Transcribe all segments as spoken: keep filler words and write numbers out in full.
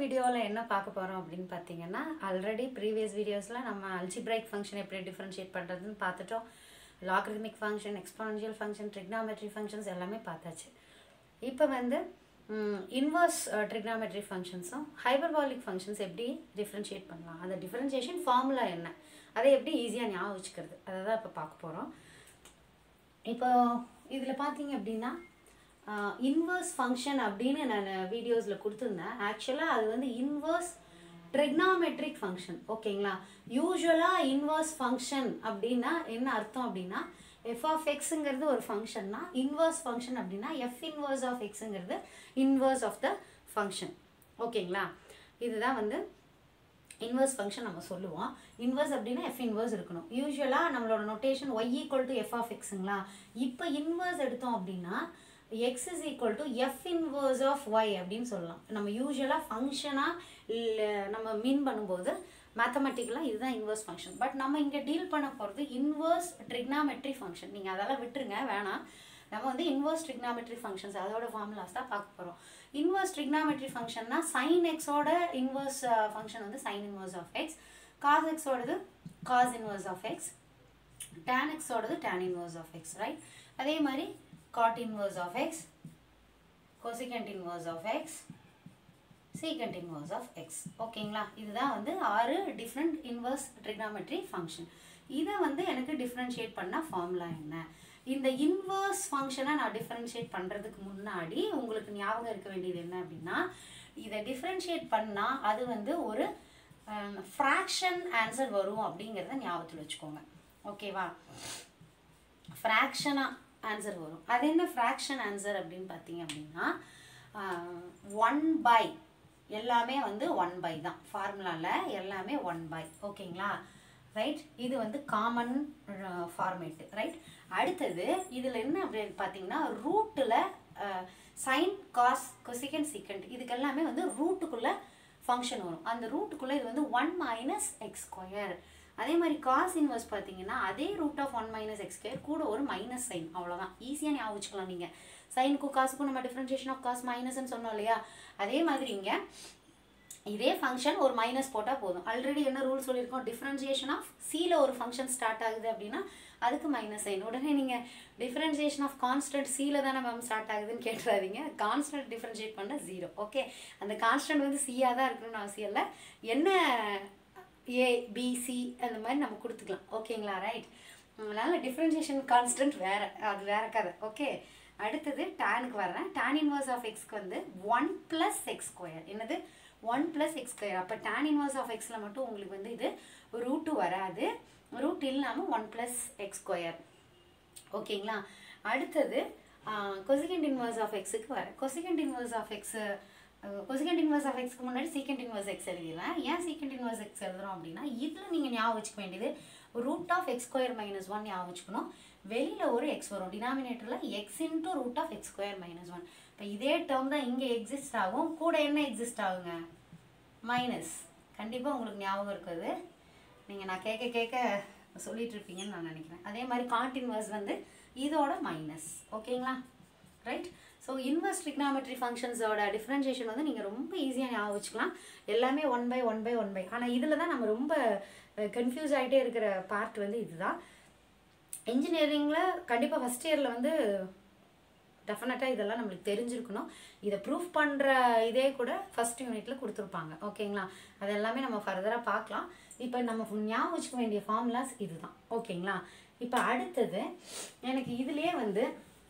வீடியோவில் என்ன பார்க்க போகிறோம் அப்படின்னு பார்த்தீங்கன்னா, ஆல்ரெடி ப்ரீவியஸ் வீடியோஸில் நம்ம அல்ஜிப்ரைக் ஃபங்க்ஷன் எப்படி டிஃப்ரென்ஷியேட் பண்ணுறதுன்னு பார்த்துட்டோம். Logarithmic function, exponential function, trigonometry functions எல்லாமே பார்த்தாச்சு. இப்போ வந்து இன்வர்ஸ் ட்ரிக்னாமெட்ரி ஃபங்க்ஷன்ஸும் ஹைபர்பாலிக் ஃபங்க்ஷன்ஸ் எப்படி டிஃப்ரென்ஷியேட் பண்ணலாம், அந்த டிஃப்ரென்ஷியேஷன் ஃபார்முலா என்ன, அதை எப்படி ஈஸியாக ஞாபகம் வச்சுக்கிறது, அதை தான் இப்போ பார்க்க போகிறோம். இப்போ இதில் பார்த்தீங்க அப்படின்னா இன்வர்ஸ் ஃபங்க்ஷன் அப்படின்னு நான் வீடியோஸில் கொடுத்துருந்தேன். ஆக்சுவலாக அது வந்து இன்வர்ஸ் ட்ரிக்னாமெட்ரிக் ஃபங்க்ஷன். ஓகேங்களா? யூஸ்வலாக இன்வர்ஸ் ஃபங்க்ஷன் அப்படின்னா என்ன அர்த்தம் அப்படின்னா, எஃப் ஆஃப் எக்ஸுங்கிறது ஒரு ஃபங்க்ஷன்னா இன்வர்ஸ் ஃபங்க்ஷன் அப்படின்னா எஃப் இன்வர்ஸ் ஆஃப் எக்ஸுங்கிறது இன்வர்ஸ் ஆஃப் த ஃபங்க்ஷன். ஓகேங்களா? இதுதான் வந்து இன்வர்ஸ் ஃபங்க்ஷன் நம்ம சொல்லுவோம். இன்வர்ஸ் அப்படின்னா எஃப் இன்வர்ஸ் இருக்கணும். யூஸ்வலாக நம்மளோட notation Y equal to F of எக்ஸுங்களா. இப்போ இன்வர்ஸ் எடுத்தோம் அப்படின்னா x is equal to f inverse of y அப்படின்னு சொல்லலாம். நம்ம யூஸ்வலாக ஃபங்க்ஷனாக நம்ம மீன் பண்ணும்போது மேத்தமெட்டிக்கலாக இதுதான் இன்வர்ஸ் ஃபங்க்ஷன். பட் நம்ம இங்கே டீல் பண்ண போகிறது இன்வர்ஸ் ட்ரிக்னாமெட்ரி ஃபங்க்ஷன். நீங்கள் அதெல்லாம் விட்டுருங்க, வேணாம். நம்ம வந்து இன்வர்ஸ் ட்ரிக்னாமெட்ரி ஃபங்க்ஷன்ஸ் அதோட ஃபார்முலாஸ் தான் பார்க்க போகிறோம். இன்வர்ஸ் ட்ரிக்னாமெட்ரி ஃபங்க்ஷன்னா சைன் எக்ஸோட இன்வர்ஸ் ஃபங்க்ஷன் வந்து sine inverse of X, cos எக்ஸோடது cos inverse of X, tan எக்ஸோடது tan inverse of X, right? அதே மாதிரி cot inverse of x, cosecant inverse of x, secant inverse of x. ஓகேங்களா? இதுதான் வந்து ஆறு டிஃப்ரெண்ட் இன்வர்ஸ் ட்ரிக்னாமெட்ரி ஃபங்க்ஷன். இதை வந்து எனக்கு டிஃப்ரென்ஷியேட் பண்ண ஃபார்முலா என்ன? இந்த இன்வர்ஸ் ஃபங்க்ஷனை நான் டிஃப்ரென்ஷியேட் பண்ணுறதுக்கு முன்னாடி உங்களுக்கு ஞாபகம் இருக்க வேண்டியது என்ன அப்படின்னா, இதை டிஃப்ரென்ஷியேட் பண்ணால் அது வந்து ஒரு ஃப்ராக்ஷன் ஆன்சர் வரும் அப்படிங்கிறத ஞாபகத்தில் வச்சுக்கோங்க. ஓகேவா? ஃப்ராக்ஷனாக ஆன்சர் வரும். அது என்ன ஃப்ராக்ஷன் ஆன்சர் அப்படின்னு பார்த்தீங்க அப்படின்னா, ஒன் பை எல்லாமே வந்து ஒன் பை தான். ஃபார்முலாவில் எல்லாமே ஒன் பை. ஓகேங்களா? ரைட்? இது வந்து காமன் ஃபார்மேட்டு, ரைட்? அடுத்தது இதில் என்ன அப்படின்னு பார்த்தீங்கன்னா, ரூட்டில் சைன் காஸ் கொசிகண்ட் சீக்கண்ட் இதுக்கெல்லாமே வந்து ரூட்டுக்குள்ளே ஃபங்க்ஷன் வரும். அந்த ரூட்டுக்குள்ளே இது வந்து ஒன் மைனஸ் எக்ஸ் ஸ்கொயர். அதே மாதிரி காஸ் இன்வர்ஸ் பார்த்தீங்கன்னா அதே root of one minus X square கூட ஒரு மைனஸ் சைன். அவ்வளோதான். ஈஸியாக ஞாபகம் வச்சுக்கலாம். நீங்கள் சைனுக்கும் காசுக்கும் நம்ம டிஃப்ரென்ஷியேஷன் ஆஃப் காஸ் மைனஸ்ன்னு சொன்னோம் இல்லையா, அதே மாதிரி இங்கே இதே ஃபங்க்ஷன் ஒரு மைனஸ் போட்டால் போதும். ஆல்ரெடி என்ன ரூல் சொல்லியிருக்கோம், டிஃப்ரென்ஷியேஷன் ஆஃப் சியில் ஒரு ஃபங்க்ஷன் ஸ்டார்ட் ஆகுது அப்படின்னா அதுக்கு மைனஸ் சைன். உடனே நீங்கள் டிஃப்ரென்ஷியேஷன் ஆஃப் கான்ஸ்டன்ட் சியில் தானே மேம் ஸ்டார்ட் ஆகுதுன்னு கேட்டுறாதீங்க. கான்ஸ்டன்ட் டிஃப்ரென்ஷியேட் பண்ண ஜீரோ. ஓகே? அந்த கான்ஸ்டன்ட் வந்து சியாக தான் இருக்கணும்னு அவசியம் இல்லை. என்ன ஏ பி சி அந்த மாதிரி நம்ம கொடுத்துக்கலாம். ஓகேங்களா? ரைட்? அதனால் டிஃப்ரென்ஷியேஷன் கான்ஸ்டன்ட் வேறு, அது வேறு கதை. ஓகே? அடுத்தது டேனுக்கு வர்றேன். டேன் இன்வர்ஸ் ஆஃப் எக்ஸ்க்கு வந்து ஒன் ப்ளஸ் எக்ஸ் ஸ்கொயர். என்னது? One plus X square. அப்போ டேன் இன்வர்ஸ் ஆஃப் எக்ஸில் மட்டும் உங்களுக்கு வந்து இது ரூட்டு வராது, ரூட் இல்லாமல் ஒன் ப்ளஸ் எக்ஸ் ஸ்கொயர். ஓகேங்களா? அடுத்தது கொசிகண்ட் இன்வர்ஸ் ஆஃப் எக்ஸுக்கு வரேன். Cosecant inverse of X cosecant inverse of எக்ஸ்க்கு முன்னாடி சீக்கண்ட் இன்வர்ஸ் எக்ஸ் எழுதிடலாம். ஏன் சீக்கண்ட் இன்வர்ஸ் எக்ஸ் எழுதுறோம் அப்படின்னா, இதில் நீங்கள் ஞாபகம் வச்சுக்க வேண்டியது root of X square minus one ஞாபகம் வச்சுக்கணும். வெளியில் ஒரு எக்ஸ் வரும். டினாமினேட்டரில் X into root of X square minus one. இப்போ இதே டேர்ம் தான் இங்கே எக்ஸிஸ்ட் ஆகும். கூட என்ன எக்ஸிஸ்ட் ஆகுங்க? மைனஸ். கண்டிப்பாக உங்களுக்கு ஞாபகம் இருக்குது. நீங்கள் நான் கேட்க கேட்க சொல்லிட்டு இருப்பீங்கன்னு நான் நினைக்கிறேன். அதே மாதிரி காண்ட் இன்வர்ஸ் வந்து இதோட மைனஸ். ஓகேங்களா? ரைட்? ஸோ இன்வர்ஸ் ட்ரிக்னாமெட்ரி ஃபங்க்ஷன்ஸோட டிஃப்ரென்ஷியேஷன் வந்து நீங்கள் ரொம்ப ஈஸியாக ஞாபகம் வச்சுக்கலாம். எல்லாமே one by one by one by. ஆனால் இதில் தான் நம்ம ரொம்ப கன்ஃபியூஸ் ஆகிட்டே இருக்கிற பார்ட் வந்து இதுதான். இன்ஜினியரிங்கில் கண்டிப்பாக ஃபஸ்ட் இயரில் வந்து டெஃபினட்டாக இதெல்லாம் நம்மளுக்கு தெரிஞ்சிருக்கணும். இதை ப்ரூஃப் பண்ணுற இதே கூட ஃபஸ்ட் யூனிட்டில் கொடுத்துருப்பாங்க. ஓகேங்களா? அது எல்லாமே நம்ம ஃபர்தராக பார்க்கலாம். இப்போ நம்ம ஞாபகம் வச்சுக்க வேண்டிய ஃபார்முலாஸ் இது தான். ஓகேங்களா? இப்போ அடுத்தது எனக்கு இதுலேயே வந்து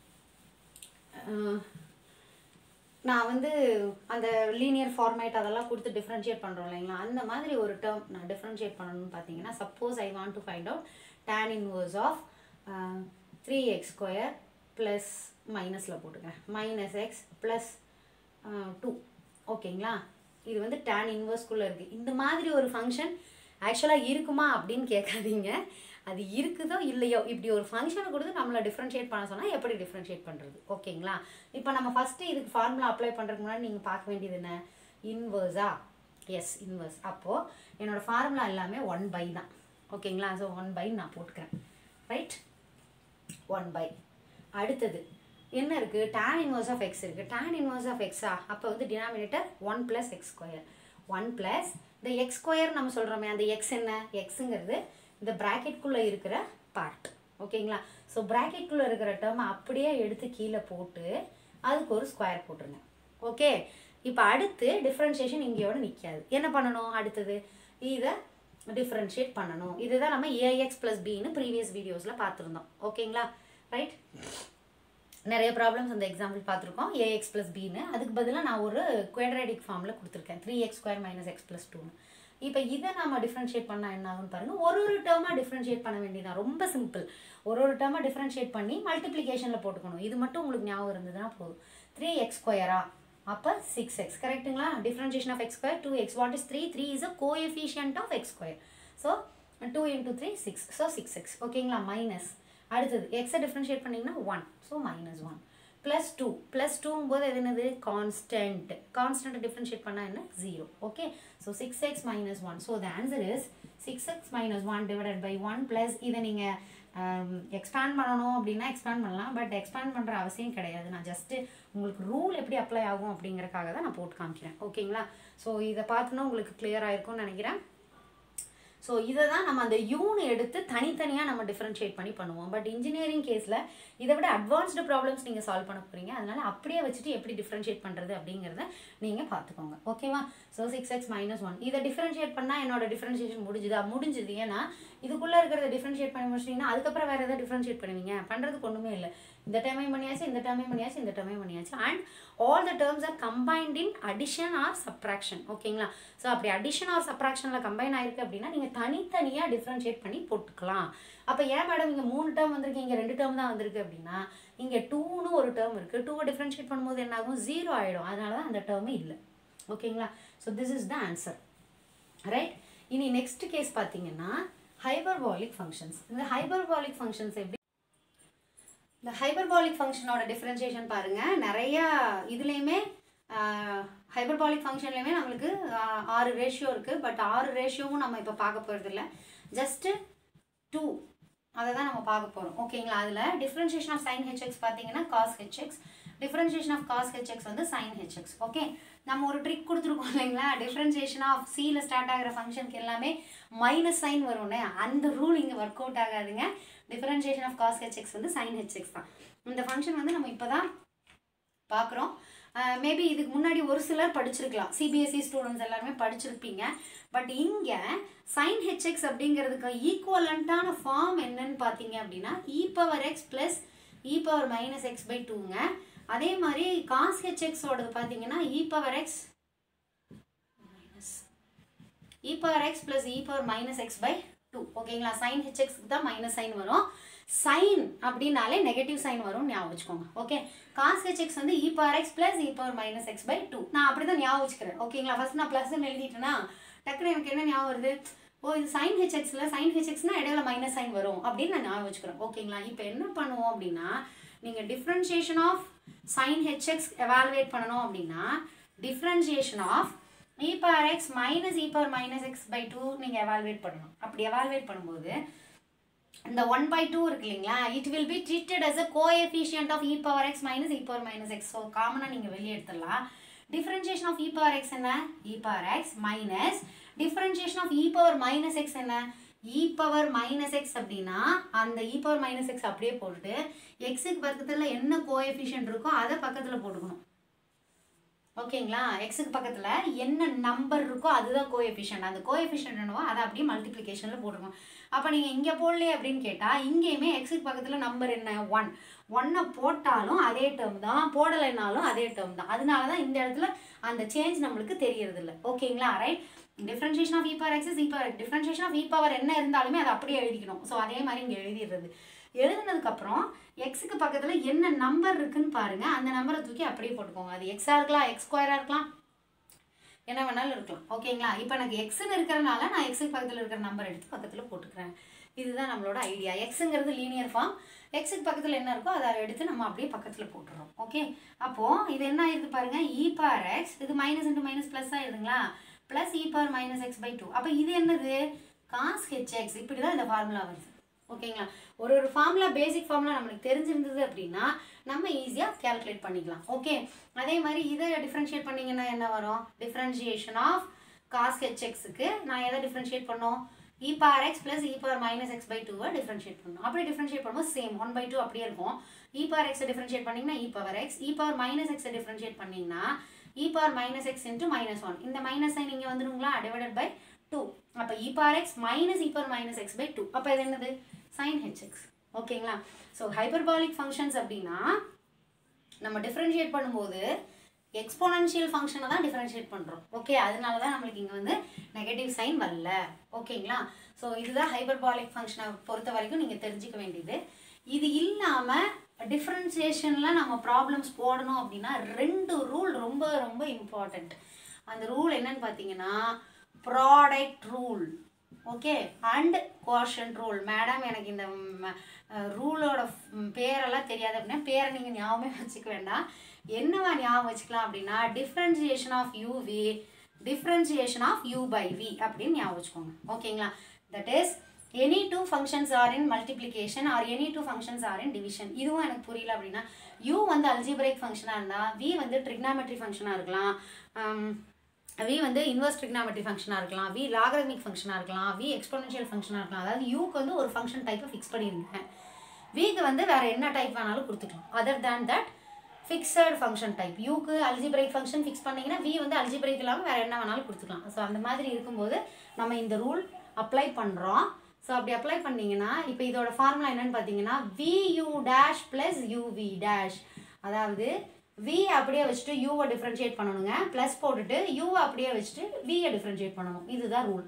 நான் வந்து அந்த லீனியர் ஃபார்மேட் அதெல்லாம் கொடுத்து டிஃப்ரென்ஷியேட் பண்ணுறோம் இல்லைங்களா, அந்த மாதிரி ஒரு டேர்ம் நான் டிஃப்ரென்ஷியேட் பண்ணணும்னு பார்த்தீங்கன்னா, suppose I want to find out tan inverse of three X square plus மைனஸில் போட்டுக்கிறேன் மைனஸ் எக்ஸ் ப்ளஸ் டூ. ஓகேங்களா? இது வந்து டேன் இன்வர்ஸ்குள்ளே இருக்குது. இந்த மாதிரி ஒரு ஃபங்க்ஷன் ஆக்சுவலாக இருக்குமா அப்படின்னு கேட்காதீங்க. அது இருக்குதோ இல்லையோ, இப்படி ஒரு ஃபங்க்ஷனை கொடுத்து நம்மளை டிஃப்ரென்ஷியேட் பண்ண சொன்னால் எப்படி டிஃப்ரென்ஷியேட் பண்ணுறது? ஓகேங்களா? இப்போ நம்ம ஃபஸ்ட்டு இதுக்கு ஃபார்முலா அப்ளை பண்ணுறதுக்கு முன்னாடி நீங்கள் பார்க்க வேண்டியது என்ன? இன்வர்ஸா? Yes, inverse. அப்போது என்னோடய ஃபார்முலா எல்லாமே ஒன் பை தான். ஓகேங்களா? ஸோ ஒன் பை நான் போட்டுக்கிறேன். ரைட்? One by. அடுத்தது என்ன இருக்குது? tan inverse of x இருக்குது. tan inverse of x அப்போ வந்து denominator one plus X square. One plus இந்த எக்ஸ் ஸ்கொயர் நம்ம சொல்கிறோமே அந்த எக்ஸ் என்ன எக்ஸுங்கிறது இந்த ப்ராக்கெட்குள்ளே இருக்கிற பார்ட் ஓகேங்களா. ஸோ ப்ராக்கெட்குள்ளே இருக்கிற டேர்ம் அப்படியே எடுத்து கீழே போட்டு அதுக்கு ஒரு ஸ்கொயர் போட்டுருங்க. ஓகே, இப்போ அடுத்து டிஃப்ரென்ஷியேஷன் இங்கேயோட நிற்காது. என்ன பண்ணணும் அடுத்தது இதை டிஃப்ரென்ஷியேட் பண்ணணும். இதுதான் நம்ம ஏஎக்ஸ் ப்ளஸ் பின்னு ப்ரீவியஸ் வீடியோஸில் பார்த்துருந்தோம். ஓகேங்களா, ரைட். நிறைய ப்ராப்ளம்ஸ் அந்த எக்ஸாம்பிள் பார்த்துருக்கோம் ஏஎக்ஸ் ப்ளஸ் பின்னு. அதுக்கு பதிலாக நான் ஒரு குவாட்ராட்டிக் ஃபார்மில் கொடுத்துருக்கேன் three X square minus X plus டூன்னு. இப்போ இதை நம்ம டிஃப்ரென்ஷியேட் பண்ணால் என்ன ஆகும்னு பாருங்கள். ஒரு ஒரு டேர்மாக டிஃப்ரென்ஷியேட் பண்ண வேண்டியதான், ரொம்ப சிம்பிள். ஒரு ஒரு டேர்மாக டிஃப்ரென்ஷியேட் பண்ணி மல்டிப்ளிகேஷனில் போட்டுக்கணும். இது மட்டும் உங்களுக்கு ஞாபகம் இருந்ததுன்னா போதும். த்ரீ எக்ஸ் ஸ்கொயரா அப்போ சிக்ஸ் எக்ஸ் கரெக்டுங்களா. Differentiation of X square two X. What is three? Three is a coefficient of X square. So two into three six. So six X ஓகேங்களா. மைனஸ் அடுத்தது எக்ஸை டிஃப்ரென்ஷியேட் பண்ணிங்கன்னா one. So minus one plus two. Plus டூங்கும் போது எது என்னது constant. கான்ஸ்டன்ட்டை differentiate பண்ணால் என்ன zero. Okay, so six X minus one. So the answer is six X minus one divided by one plus இதை நீங்கள் எக்ஸ்பேண்ட் பண்ணணும் அப்படின்னா எக்ஸ்பேண்ட் பண்ணலாம். பட் எக்ஸ்பேண்ட் பண்ணுற அவசியம் கிடையாது. நான் ஜஸ்ட்டு உங்களுக்கு ரூல் எப்படி அப்ளை ஆகும் அப்படிங்கிறக்காக தான் நான் போட்டு காமிக்கிறேன். ஓகேங்களா, ஸோ இதை பார்த்துன்னா உங்களுக்கு கிளியர் ஆயிருக்கும்னு நினைக்கிறேன். ஸோ இதை தான் நம்ம அந்த யூனை எடுத்து தனித்தனியாக நம்ம டிஃப்ரென்ஷியேட் பண்ணி பண்ணுவோம். பட் இன்ஜினியரிங் கேஸில் இதை விட அட்வான்ஸ்டு ப்ராப்ளம்ஸ் நீங்கள் சால்வ் பண்ண போகிறீங்க. அதனால் அப்படியே வச்சுட்டு எப்படி டிஃப்ரென்ஷியேட் பண்ணுறது அப்படிங்கிறத நீங்கள் பார்த்துக்கோங்க. ஓகேவா. So six X minus one இதை டிஃப்ரென்ஷியேட் பண்ணால் என்னோட டிஃப்ரென்ஷியேஷன் முடிஞ்சுதா? முடிஞ்சுது. ஏன்னா இதுக்குள்ளே இருக்கிறத டிஃப்ரென்ஷியேட் பண்ணி முடிச்சிட்டிங்கன்னா அதுக்கப்புறம் வேறு எதாவது டிஃப்ரென்ஷியேட் பண்ணுவீங்க. பண்ணுறதுக்கு ஒன்றுமே இல்லை. இந்த டைமையும் பண்ணியாச்சு, இந்த டைமையும் பண்ணியாச்சு, இந்த டைமையும் பண்ணியாச்சு. And all the terms are combined in addition or subtraction. ஓகேங்களா. ஸோ அப்படி அடிஷன் ஆர் சப்ராக்ஷனில் கம்பைன் ஆயிருக்கு அப்படின்னா நீங்கள் தனித்தனியாக டிஃப்ரென்ஷியேட் பண்ணி போட்டுக்கலாம். அப்போ ஏன் மேடம் இங்கே மூணு டேர்ம் வந்திருக்கு, இங்கே ரெண்டு டேர்ம் தான் வந்திருக்கு அப்படின்னா இங்கே டூன்னு ஒரு டேர்ம் இருக்குது. டூவை டிஃப்ரென்ஷியேட் பண்ணும்போது என்ன ஆகும்? ஜீரோ ஆகிடும். அதனால தான் அந்த டேர்மே இல்லை. ஓகேங்களா. So this is the answer, right. இனி நெக்ஸ்ட் கேஸ் பார்த்தீங்கன்னா ஹைபர்பாலிக் ஃபங்க்ஷன்ஸ். இந்த ஹைபர்பாலிக் ஃபங்க்ஷன்ஸ் எப்படி இந்த ஹைபர்பாலிக் ஃபங்க்ஷனோட டிஃப்ரென்ஷியேஷன் பாருங்கள். நிறையா இதுலேயுமே ஹைபர்பாலிக் ஃபங்க்ஷன்லேயுமே நம்மளுக்கு ஆறு ரேஷியோ இருக்குது. பட் ஆறு ரேஷியோவும் நம்ம இப்போ பார்க்க போகிறது இல்லை. ஜஸ்ட்டு டூ அதை தான் நம்ம பார்க்க போகிறோம். ஓகேங்களா. அதில் டிஃப்ரென்ஷியேஷன் ஆஃப் சைன் ஹெச்எக்ஸ் பார்த்தீங்கன்னா cos h x. Differentiation of cos h x வந்து சைன் ஹெச்எக்ஸ். ஓகே, நம்ம ஒரு ட்ரிக் கொடுத்துருக்கோம் இல்லைங்களா. டிஃப்ரென்ஷியேஷன் ஆஃப் சியில் ஸ்டார்ட் ஆகிற ஃபங்க்ஷனுக்கு எல்லாமே மைனஸ் சைன் வரும்னே. அந்த ரூல் இங்கே ஒர்க் அவுட் ஆகாதுங்க. டிஃப்ரென்ஷியேஷன் ஆஃப் காஸ் ஹெச்எக்ஸ் வந்து சைன் ஹெச்எக்ஸ் தான். இந்த ஃபங்க்ஷன் வந்து நம்ம இப்போ தான் பார்க்குறோம். மேபி இதுக்கு முன்னாடி ஒரு சிலர் படிச்சிருக்கலாம். சிபிஎஸ்சி ஸ்டூடெண்ட்ஸ் எல்லாருமே படிச்சிருப்பீங்க. பட் இங்கே சைன் ஹெச்எக்ஸ் அப்படிங்கிறதுக்கு ஈக்குவலண்ட்டான ஃபார்ம் என்னன்னு பார்த்தீங்க அப்படின்னா e power x plus e power minus x by டூங்க. அதே மாதிரி காஸ் ஹெச்எக்ஸோடது பார்த்தீங்கன்னா e power x minus e power x plus e power minus x by two. ஓகேங்களா. சைன் ஹெச்எக்ஸ்க்கு தான் மைனஸ் சைன் வரும். சைன் அப்படின்னாலே நெகட்டிவ் சைன் வரும், ஞாபகம் வச்சுக்கோங்க. ஓகே, காஸ் ஹெச்எக்ஸ் வந்து e power x plus e power minus x by two. நான் அப்படி தான் ஞாபகம் வச்சுக்கிறேன். ஓகேங்களா. ஃபர்ஸ்ட் நான் ப்ளஸ்ன்னு எழுதிட்டேன்னா டக்குனு எனக்கு என்ன ஞாபகம் வருது? ஓ இது சைன் ஹெச்எக்ஸில் சைன் ஹெச்எக்ஸ்னால் இடையில மைனஸ் சைன் வரும் அப்படின்னு நான் ஞாபகம் வச்சுக்கிறேன். ஓகேங்களா. இப்போ என்ன பண்ணுவோம் அப்படின்னா நீங்கள் differentiation of sine h x evaluate பண்ணணும் அப்படின்னா differentiation of e power x minus e power minus x by two நீங்கள் எவாலுவேட் பண்ணணும். அப்படி எவாலுவேட் பண்ணும்போது இந்த ஒன் பை டூ இருக்கு இல்லைங்களா, it will be treated as a coefficient of e power x minus e power minus x. So காமனாக நீங்கள் வெளியே எடுத்துடலாம். Differentiation of e power x என்ன? E power x minus differentiation of e power minus x என்ன? E power minus x. அப்படின்னா அந்த இ power minus X அப்படியே போட்டுட்டு எக்ஸுக்கு பக்கத்தில் என்ன கோஎஃபிஷியன்ட் இருக்கோ அதை பக்கத்தில் போட்டுக்கணும். ஓகேங்களா. எக்ஸுக்கு பக்கத்தில் என்ன நம்பர் இருக்கோ அதுதான் கோஎஃபிஷியன்ட். அந்த கோஎஃபிஷியன்ட் என்னவோ அதை அப்படியே மல்டிப்ளிகேஷனில் போட்டுக்கணும். அப்போ நீங்கள் இங்கே போடலையே அப்படின்னு கேட்டால் இங்கேயுமே எக்ஸுக்கு பக்கத்தில் நம்பர் என்ன? ஒன். ஒன்னை போட்டாலும் அதே டேர்ம் தான், போடலைனாலும் அதே டேர்ம் தான். அதனால தான் இந்த இடத்துல அந்த சேஞ்ச் நம்மளுக்கு தெரியறதில்ல. ஓகேங்களா, right. Differentiation of e power x is e power differentiation of e power என்ன இருந்தாலுமே அதை அப்படியே எழுதிக்கணும். ஸோ அதே மாதிரி இங்கே எழுதிடுறது. எழுதுனதுக்கப்புறம் எக்ஸுக்கு பக்கத்தில் என்ன நம்பர் இருக்குன்னு பாருங்கள். அந்த நம்பரை தூக்கி அப்படியே போட்டுக்கோங்க. அது எக்ஸாக இருக்கலாம், எக்ஸ் ஸ்கொயராக இருக்கலாம், என்ன வேணாலும் இருக்கலாம். ஓகேங்களா. இப்போ எனக்கு எக்ஸ்ன்னு இருக்கிறனால நான் எக்ஸுக்கு பக்கத்தில் இருக்கிற நம்பர் எடுத்து பக்கத்தில் போட்டுக்கிறேன். இதுதான் நம்மளோட ஐடியா. எக்ஸுங்கிறது linear form. எக்ஸுக்கு பக்கத்தில் என்ன இருக்கோ அதை எடுத்து நம்ம அப்படியே பக்கத்தில் போட்டுறோம். ஓகே, அப்போது இது என்ன ஆயிருக்கு பாருங்கள். இ பவர் எக்ஸ் இது மைனஸ் இன்ட்டு மைனஸ் ப்ளஸ் ஆகிடுதுங்களா. Plus e power minus x by two. அப்போ இது என்னது? Cos h x. இப்படி தான் இந்த ஃபார்முலா வருது. ஓகேங்களா. ஒரு ஒரு ஃபார்முலா பேசிக் ஃபார்முலா நம்மளுக்கு தெரிஞ்சிருந்தது அப்படின்னா நம்ம ஈஸியாக கேல்குலேட் பண்ணிக்கலாம். ஓகே, அதே மாதிரி இதை டிஃப்ரென்ஷியேட் பண்ணிங்கன்னா என்ன வரும்? டிஃப்ரென்ஷியேஷன் ஆஃப் cos hxக்கு நான் எதை டிஃபரன்ஷியேட் பண்ணோம் e power x plus e power minus x by two differentiate பண்ணோம் அப்படி டிஃபரன்ஷியேட் பண்ணும்போது சேம் one by two அப்படியே இருக்கும் e power x டிஃபரன்ஷியேட் பண்ணீங்கன்னா e power x e power minus x differentiate பண்ணீங்கன்னா e power minus x into minus one இந்த minus sign இங்க வந்துருங்களா டிவைடட் பை two அப்ப e power x minus e power minus x by two அப்ப இது என்னது sin hx ஓகேங்களா so hyperbolic functions அப்படினா நம்ம டிஃபரன்ஷியேட் பண்ணும்போது எக்ஸ்போனன்ஷியல் ஃபங்க்ஷனை தான் டிஃபரன்ஷியேட் பண்றோம் ஓகே அதனால தான் நமக்கு இங்க வந்து நெகட்டிவ் சைன் வரல ஓகேங்களா சோ இதுதான் ஹைபர்பாலிக் ஃபங்க்ஷனை பொறுத்த வரைக்கும் நீங்க தெரிஞ்சிக்க வேண்டியது இது இல்லாம டிஃபரன்ஷியேஷன்ல நம்ம ப்ராப்ளம்ஸ் போடணும் அப்படினா ரெண்டு ரூல் ரொம்ப ரொம்ப இம்பார்ட்டன்ட் அந்த ரூல் என்னன்னு பாத்தீங்கன்னா product rule okay and quotient rule madam எனக்கு இந்த ரூலோட பேரெல்லாம் தெரியாது அப்படின்னா பேரை நீங்கள் ஞாபகமே வச்சுக்க வேண்டாம் என்னவா ஞாபகம் வச்சுக்கலாம் அப்படின்னா differentiation of u v differentiation of u by v அப்படின்னு ஞாபகம் வச்சுக்கோங்க ஓகேங்களா that is any two functions are in multiplication or any two functions are in division இதுவும் எனக்கு புரியல அப்படின்னா யூ வந்து அல்ஜிப்ரைக் ஃபங்க்ஷனாக இருந்தால் வி வந்து ட்ரிக்னாமெட்ரி ஃபங்க்ஷனாக இருக்கலாம் v வந்து இன்வர்ஸ் ட்ரிக்னாமெட்ரி ஃபங்க்ஷனாக இருக்கலாம் v லாகரித்மிக் ஃபங்க்ஷனாக இருக்கலாம் v எக்ஸ்போனன்ஷியல் ஃபங்க்ஷனாக இருக்கலாம் அதாவது யூக்கு வந்து ஒரு ஃபங்க்ஷன் டைப்பை ஃபிக்ஸ் பண்ணிருங்க vக்கு வந்து வேறு என்ன டைப் வேணாலும் கொடுத்துக்கலாம் other than that fixed function type யூக்கு அல்ஜிப்ரைக் ஃபங்க்ஷன் ஃபிக்ஸ் பண்ணிங்கன்னா v வந்து அல்ஜிப்ரைக் இல்லாமல் வேறு என்ன வேணாலும் கொடுத்துக்கலாம் ஸோ அந்த மாதிரி இருக்கும்போது நம்ம இந்த ரூல் அப்ளை பண்ணுறோம் ஸோ அப்படி அப்ளை பண்ணிங்கன்னா இப்போ இதோட ஃபார்முலா என்னன்னு பார்த்தீங்கன்னா vu dash plus uv dash அதாவது v அப்படியே வச்சுட்டு u வை டிஃபரன்ஷியேட் பண்ணணுங்க ப்ளஸ் போட்டுட்டு u அப்படியே வச்சுட்டு v யை டிஃபரன்ஷியேட் பண்ணணும் இதுதான் ரூல்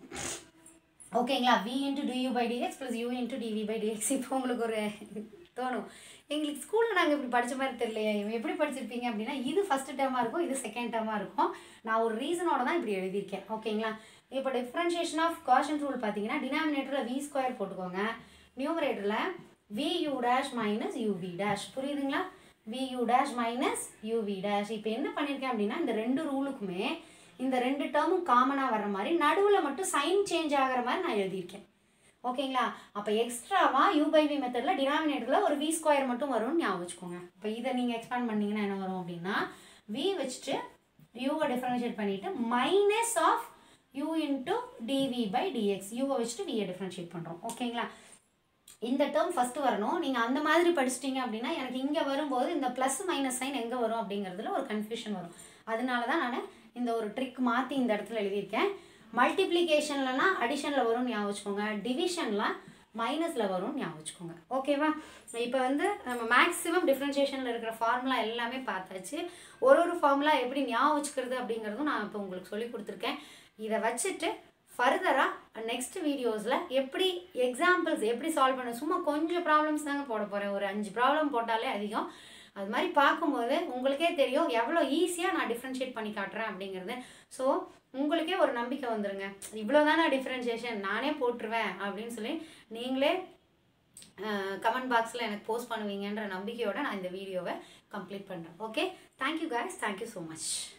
ஓகேங்களா v into du by dx plus u into dv by dx இப்போ உங்களுக்கு ஒரு தோணும் எங்களுக்கு ஸ்கூலில் நாங்கள் இப்படி படித்த மாதிரி தெரியலையே எப்படி படிச்சிருப்பீங்க அப்படின்னா இது ஃபஸ்ட்டு டேர்மாக இருக்கும் இது செகண்ட் டேர்மாக இருக்கும் நான் ஒரு ரீசனோட தான் இப்படி எழுதியிருக்கேன் ஓகேங்களா இப்போ டிஃபரன்ஷியேஷன் ஆஃப் கோஷன்ட் ரூல் பார்த்தீங்கன்னா டினாமினேட்டரில் v ஸ்கொயர் போட்டுக்கோங்க நியூமரேட்டரில் vu dash minus uv dash புரியுதுங்களா vu dash minus uv dash இப்போ என்ன பண்ணிருக்கேன் அப்படினா இந்த ரெண்டு ரூலுக்குமே இந்த ரெண்டு டேர்மும் காமனா வர்ற மாதிரி நடுவுல மட்டும் சைன் சேஞ்ச் ஆகற மாதிரி நான் எழுதி இருக்கேன் ஓகேங்களா அப்ப எக்ஸ்ட்ராவா u by v மெத்தட்ல டினாமினேட்டர்ல ஒரு v ஸ்கொயர் மட்டும் வரும்னு ஞாபகம் வச்சுக்கோங்க இப்போ இத நீங்க எக்ஸ்பாண்ட் பண்ணீங்கன்னா என்ன வரும் அப்படினா v வச்சிட்டு u வை டிஃபரன்ஷியேட் பண்ணிட்டு minus of u into dv by dx u வை வச்சிட்டு v யை டிஃபரன்ஷியேட் பண்றோம் ஓகேங்களா இந்த டேர்ம் ஃபர்ஸ்ட் வரணும் நீங்க அந்த மாதிரி படிச்சிட்டீங்க அப்படினா எனக்கு இங்க வரும்போது இந்த பிளஸ் மைனஸ் சைன் எங்க வரும் அப்படிங்கிறதுல ஒரு கன்ஃபியூஷன் வரும் அதனால தான் நான் இந்த ஒரு ட்ரிக் மாத்தி இந்த இடத்துல எழுதி இருக்கேன் மல்டிப்ளிகேஷன்லனா அடிஷன்ல வரும் ஞாபகம் வச்சுக்கோங்க டிவிஷன்ல மைனஸ்ல வரும் ஞாபகம் வச்சுக்கோங்க ஓகேவா இப்போ வந்து நம்ம மேக்ஸिमम டிஃபரன்ஷியேஷன்ல இருக்கிற ஃபார்முலா எல்லாமே பார்த்தாச்சு ஒரு ஒரு ஃபார்முலா எப்படி ஞாபகம் வச்சுக்கிறது அப்படிங்கறதும் நான் இப்போ உங்களுக்கு சொல்லி கொடுத்திருக்கேன் இத வச்சிட்டு ஃபர்தரா நெக்ஸ்ட் வீடியோஸ்ல எப்படி எக்ஸாம்பிள்ஸ் எப்படி சால்வ் பண்ண சும்மா கொஞ்சம் ப்ராப்ளம்ஸ் தாங்க போட போறேன் ஒரு அஞ்சு ப்ராப்ளம் போட்டாலே அதிகம் அது மாதிரி பாக்கும்போது உங்களுக்கே தெரியும் எவ்வளவு ஈஸியா நான் டிஃபரன்ஷியேட் பண்ணி காட்றேன் அப்படிங்கிறது சோ உங்களுக்கே ஒரு நம்பிக்கை வந்துருங்க இவ்வளவுதானா டிஃபரன்ஷியேஷன் நானே போட்டுருவேன் அப்படினு சொல்லி நீங்களே கமெண்ட் பாக்ஸ்ல எனக்கு போஸ்ட் பண்ணுவீங்கன்ற நம்பிக்கையோட நான் இந்த வீடியோவை கம்ப்ளீட் பண்றேன் okay thank you guys thank you so much